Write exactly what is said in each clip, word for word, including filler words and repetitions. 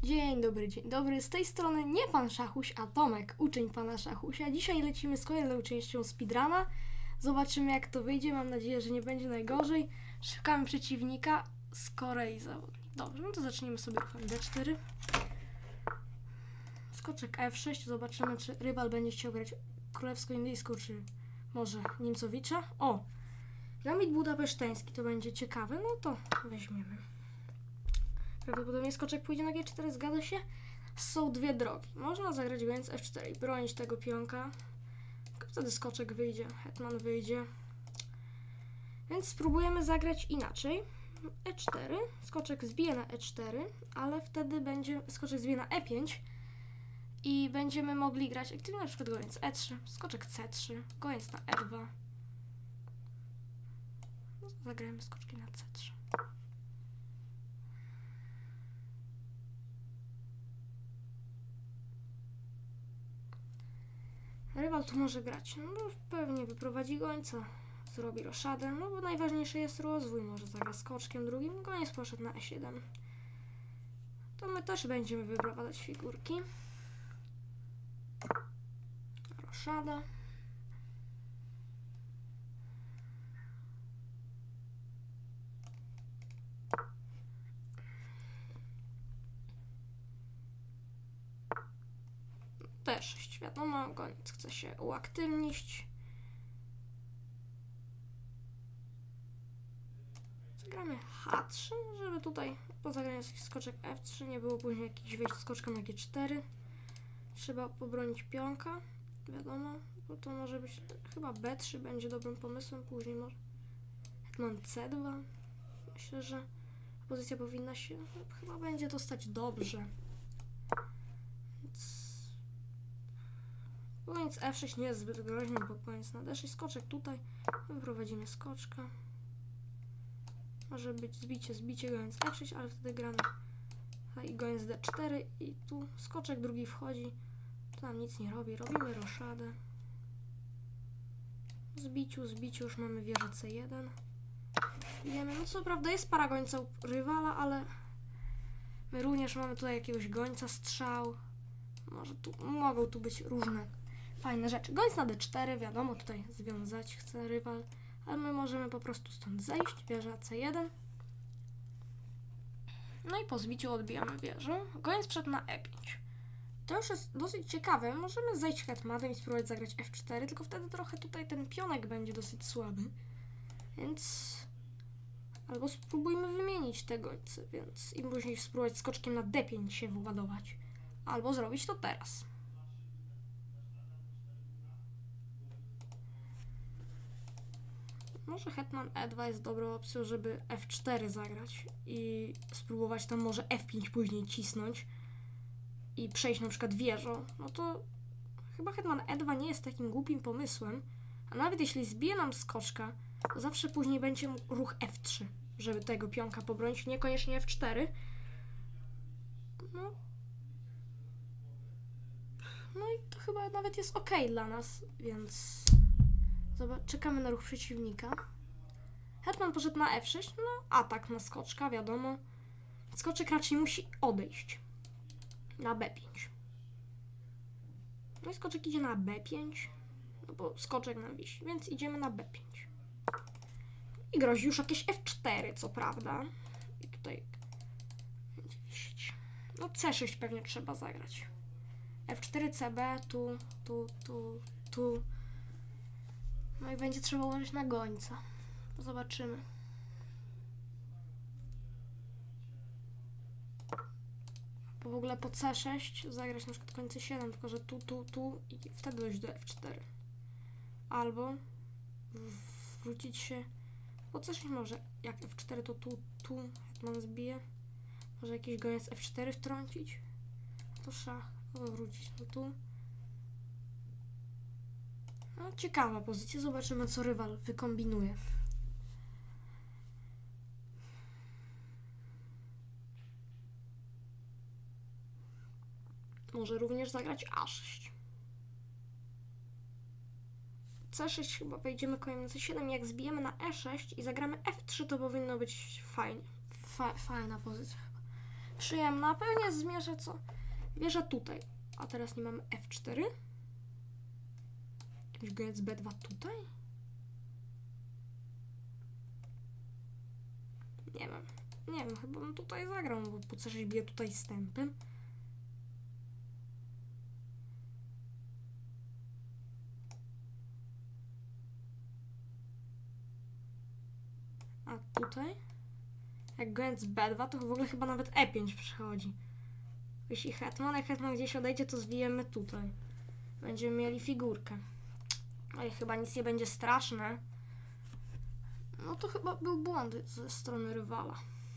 Dzień dobry, dzień dobry. Z tej strony nie pan Szachuś, a Tomek, uczeń pana Szachusia. Dzisiaj lecimy z kolejną częścią speedruna. Zobaczymy, jak to wyjdzie. Mam nadzieję, że nie będzie najgorzej. Szukamy przeciwnika z Korei zawodnik. Dobrze, no to zaczniemy sobie ruchem D cztery. Skoczek F sześć. Zobaczymy, czy rywal będzie chciał grać królewsko-indyjską, czy może Niemcowicza. O! Gambit budapeszteński, to będzie ciekawe. No to weźmiemy. Prawdopodobnie skoczek pójdzie na G cztery, zgadza się? Są dwie drogi. Można zagrać więc F cztery i bronić tego pionka. Wtedy skoczek wyjdzie, hetman wyjdzie. Więc spróbujemy zagrać inaczej. E cztery, skoczek zbije na E cztery, ale wtedy będzie skoczek zbije na E pięć i będziemy mogli grać aktywnie na przykład goniec E trzy, skoczek C trzy, goniec na E dwa. Zagrajmy skoczki na C trzy. Rywal tu może grać, no pewnie wyprowadzi gońca, zrobi roszadę, no bo najważniejszy jest rozwój, może zagra skoczkiem drugim, goniec poszedł na E siedem. To my też będziemy wyprowadzać figurki. Roszada. D sześć, wiadomo, goniec chce się uaktywnić. Zagramy H trzy, żeby tutaj po zagraniu skoczek F trzy nie było później jakichś wejść skoczka na G cztery. Trzeba pobronić pionka, wiadomo, bo to może być, chyba B trzy będzie dobrym pomysłem, później może hetman C dwa. Myślę, że pozycja powinna się, chyba będzie dostać dobrze. Więc goniec F sześć nie jest zbyt groźny, bo goniec na D sześć, skoczek tutaj, wyprowadzimy skoczka. Może być zbicie, zbicie, goniec F sześć, ale wtedy gramy i goniec D cztery i tu skoczek drugi wchodzi, to nam nic nie robi, robimy roszadę. Zbiciu, zbiciu już mamy wieżę C jeden. Wiemy, no co prawda jest para gońca u rywala, ale my również mamy tutaj jakiegoś gońca, strzał. Może tu, mogą tu być różne fajne rzeczy. Goniec na D cztery, wiadomo, tutaj związać chce rywal, ale my możemy po prostu stąd zejść, wieża C jeden. No i po zbiciu odbijamy wieżę. Goniec wszedł na E pięć. To już jest dosyć ciekawe. Możemy zejść hetmanem i spróbować zagrać F cztery, tylko wtedy trochę tutaj ten pionek będzie dosyć słaby. Więc albo spróbujmy wymienić te gońce, więc i później spróbować skoczkiem na D pięć się wyładować. Albo zrobić to teraz. Może hetman E dwa jest dobrą opcją, żeby F cztery zagrać i spróbować tam może F pięć później cisnąć i przejść na przykład wieżą. No to chyba hetman E dwa nie jest takim głupim pomysłem, a nawet jeśli zbije nam skoczka, to zawsze później będzie ruch F trzy, żeby tego pionka pobronić, niekoniecznie F cztery. No. No i to chyba nawet jest ok dla nas, więc zobacz, czekamy na ruch przeciwnika. Hetman poszedł na F sześć, no atak na skoczka, wiadomo. Skoczek raczej musi odejść na B pięć. No i skoczek idzie na B pięć, no bo skoczek nam wisi, więc idziemy na B pięć. I grozi już jakieś F cztery, co prawda. I tutaj będzie wisieć. No C sześć pewnie trzeba zagrać. F cztery, C B, tu, tu, tu, tu. No i będzie trzeba ułożyć na gońca. Zobaczymy. Bo w ogóle po C sześć zagrać na przykład koń C siedem, tylko że tu, tu, tu i wtedy dojść do F cztery. Albo wrócić się po C sześć może, jak F cztery to tu, tu hetman zbije. Może jakiś goniec F cztery wtrącić. To szach. Albo wrócić no tu. No, ciekawa pozycja. Zobaczymy, co rywal wykombinuje. Może również zagrać A sześć. C sześć chyba wejdziemy koniem na C siedem. Jak zbijemy na E sześć i zagramy F trzy, to powinno być fajnie. Fa fajna pozycja chyba. Przyjemna. Pewnie zmierzę co? Wieża tutaj. A teraz nie mamy F cztery. Jakiś goniec B dwa tutaj? Nie wiem. Nie wiem, chyba bym tutaj zagrał, bo po co się bije tutaj stępem? A tutaj? Jak goniec B dwa, to w ogóle chyba nawet E pięć przychodzi. Jeśli hetman, jak hetman gdzieś odejdzie, to zbijemy tutaj. Będziemy mieli figurkę. Ale chyba nic nie będzie straszne. No to chyba był błąd ze strony rywala.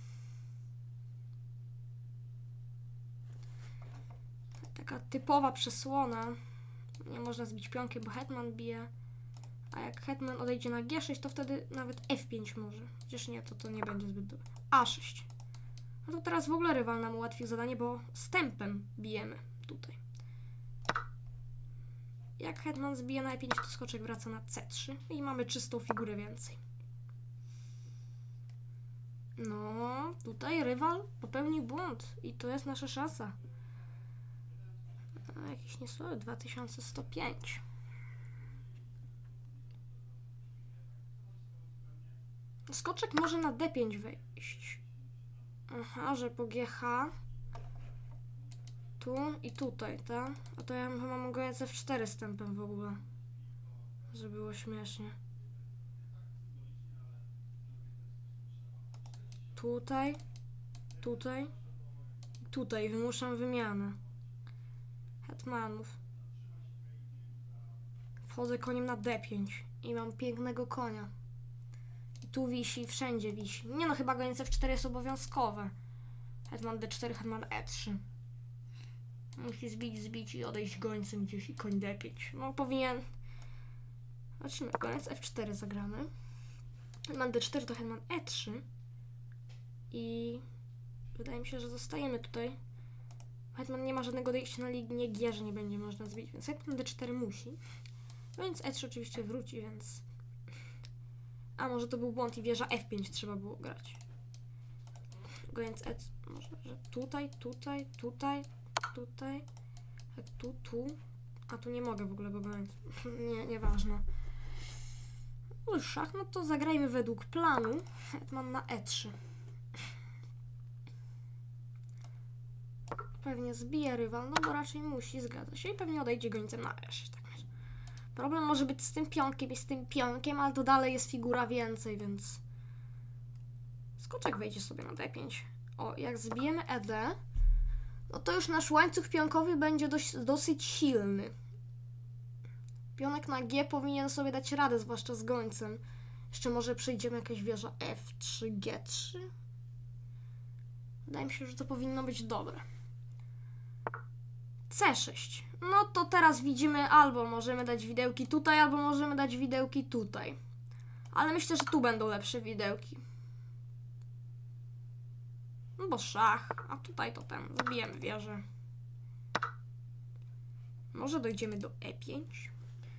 Taka typowa przesłona. Nie można zbić pionkiem, bo hetman bije. A jak hetman odejdzie na G sześć, to wtedy nawet F pięć może. Chociaż nie, to to nie będzie zbyt dobre. A sześć. No to teraz w ogóle rywal nam ułatwił zadanie, bo stępem bijemy tutaj. Jak hetman zbije na E pięć, to skoczek wraca na C trzy i mamy czystą figurę więcej. No, tutaj rywal popełnił błąd i to jest nasza szansa. A, jakiś niesłaby, dwa tysiące sto pięć. Skoczek może na D pięć wejść. Aha, że po G H. Tu i tutaj, tak? A to ja chyba mam goniec F cztery stępem w ogóle. Żeby było śmiesznie. Tutaj, tutaj, tutaj wymuszam wymianę hetmanów. Wchodzę koniem na D pięć i mam pięknego konia. I tu wisi, wszędzie wisi. Nie no, chyba goniec F cztery jest obowiązkowe. Hetman D cztery, hetman E trzy. Musi zbić, zbić i odejść gońcem gdzieś i koń D pięć. No powinien... Zobaczymy, goniec F cztery zagramy. Hetman D cztery to hetman E trzy. I wydaje mi się, że zostajemy tutaj. Hetman nie ma żadnego odejścia na linię G, że nie będzie można zbić, więc hetman D cztery musi. Więc E trzy oczywiście wróci, więc... A może to był błąd i wieża F pięć trzeba było grać. Goniec E... Może, że tutaj, tutaj, tutaj, tutaj, tu, tu. A tu nie mogę w ogóle, bo goniec... nie, nieważne. No szach, no to zagrajmy według planu. Hetman na E trzy. Pewnie zbije rywal, no bo raczej musi, zgadza się. I pewnie odejdzie gońcem na E sześć. Tak myślę. Problem może być z tym pionkiem i z tym pionkiem, ale to dalej jest figura więcej, więc... Skoczek wejdzie sobie na D pięć. O, jak zbijemy E D, no to już nasz łańcuch pionkowy będzie dość, dosyć silny. Pionek na G powinien sobie dać radę, zwłaszcza z gońcem. Jeszcze może przejdziemy jakaś wieża F trzy, G trzy. Wydaje mi się, że to powinno być dobre. C sześć. No to teraz widzimy, albo możemy dać widełki tutaj, albo możemy dać widełki tutaj. Ale myślę, że tu będą lepsze widełki. No bo szach, a tutaj to ten, zabijemy wieżę. Może dojdziemy do E pięć.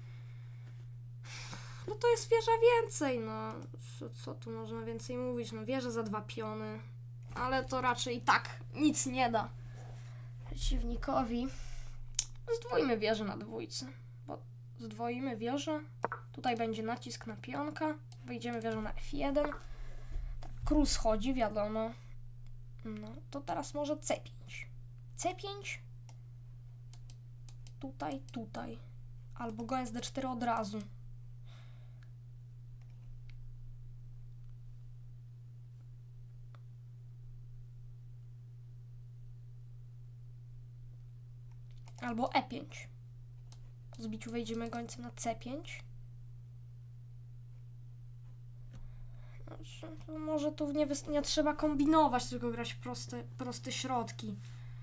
No to jest wieża więcej, no. Co, co tu można więcej mówić? No wieża za dwa piony. Ale to raczej i tak nic nie da przeciwnikowi. Zdwójmy wieżę na dwójce. Bo zdwoimy wieżę. Tutaj będzie nacisk na pionka. Wejdziemy wieżą na F jeden. Tak, król schodzi, wiadomo. No, to teraz może C pięć. C pięć. Tutaj, tutaj. Albo goniec D cztery od razu. Albo E pięć. Po zbiciu wejdziemy gońcem na C pięć. Znaczy, to może tu nie, nie trzeba kombinować, tylko grać proste, proste środki.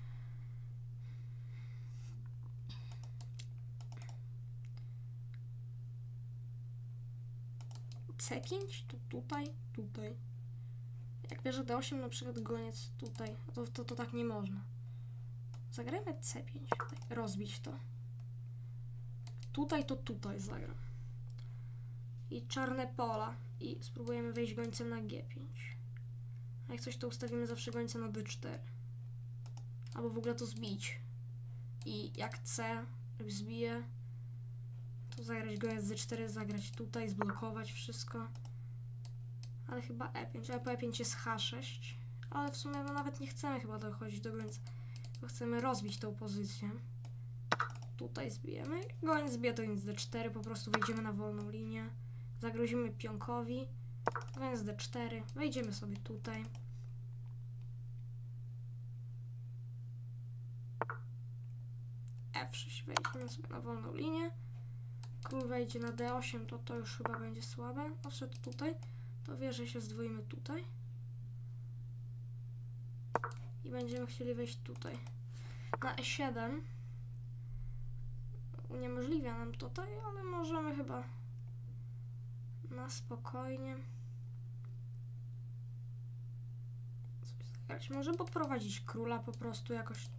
C pięć? Tu, tutaj, tutaj. Jak bierze D osiem, na przykład goniec tutaj, to, to, to tak nie można. Zagrajmy C pięć, tutaj, rozbić to. Tutaj to tutaj zagram. I czarne pola. I spróbujemy wejść gońcem na G pięć. A jak coś, to ustawimy zawsze gońca na D cztery. albo w ogóle to zbić. I jak C zbije, to zagrać goniec D cztery, zagrać tutaj, zblokować wszystko. Ale chyba E pięć, a po E pięć jest H sześć. Ale w sumie no nawet nie chcemy chyba dochodzić do gońca, bo chcemy rozbić tą pozycję. Tutaj zbijemy, goniec zbije to goniec D cztery, po prostu wejdziemy na wolną linię. Zagrozimy pionkowi, goniec D cztery, wejdziemy sobie tutaj. F sześć, wejdziemy sobie na wolną linię. Król wejdzie na D osiem, to to już chyba będzie słabe. Odszedł tutaj, to wieżę się zdwoimy tutaj. I będziemy chcieli wejść tutaj. Na E siedem uniemożliwia nam tutaj, ale możemy chyba na spokojnie coś zagrać. Może podprowadzić króla po prostu jakoś.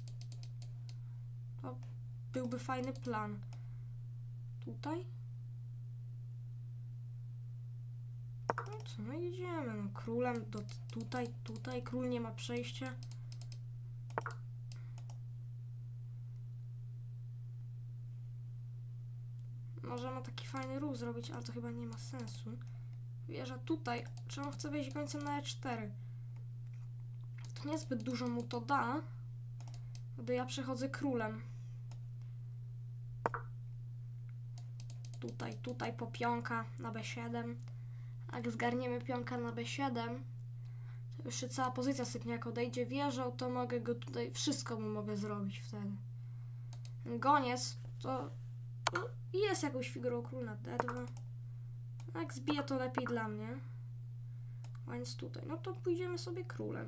To byłby fajny plan. Tutaj. No co, no idziemy, no królem do tutaj, tutaj, król nie ma przejścia. Możemy taki fajny ruch zrobić, ale to chyba nie ma sensu. Wieża tutaj, czy on chce wejść gońcem na E cztery? To niezbyt dużo mu to da, gdy ja przechodzę królem. Tutaj, tutaj po pionka na B siedem. Jak zgarniemy pionka na B siedem, to już się cała pozycja sypnie. Jak odejdzie wieżą, to mogę go tutaj, wszystko mu mogę zrobić wtedy. Goniec to no, jest jakąś figurą król na D dwa. Jak zbije, to lepiej dla mnie. A więc tutaj, no to pójdziemy sobie królem.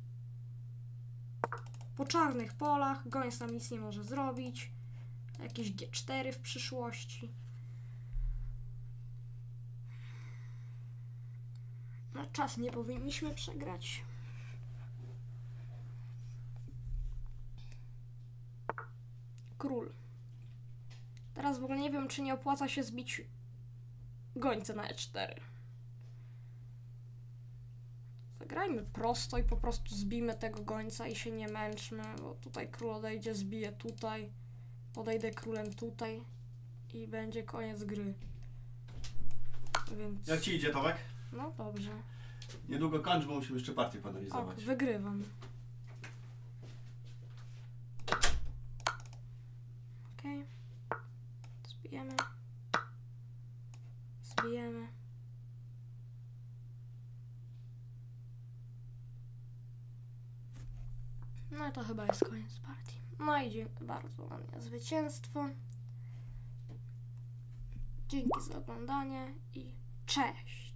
Po czarnych polach, goniec nam nic nie może zrobić. Jakieś G cztery w przyszłości. Na czas nie powinniśmy przegrać. Król. Teraz w ogóle nie wiem, czy nie opłaca się zbić gońca na E cztery. Zagrajmy prosto i po prostu zbijmy tego gońca i się nie męczmy, bo tutaj król odejdzie, zbije tutaj, podejdę królem tutaj i będzie koniec gry. Więc... Jak ci idzie, Tomek? No dobrze. Niedługo kończ, bo musimy jeszcze partię panalizować. Ok, wygrywam. Okej. Okay. Zbijemy. Zbijemy. No i to chyba jest koniec partii. No i dziękuję bardzo za zwycięstwo. Dzięki za oglądanie i cześć!